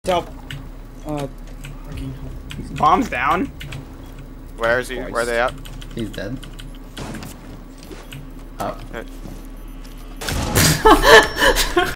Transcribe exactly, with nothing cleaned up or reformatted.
Help. Uh, Bombs down. Where is he? Where are they at? He's dead. Oh. Uh,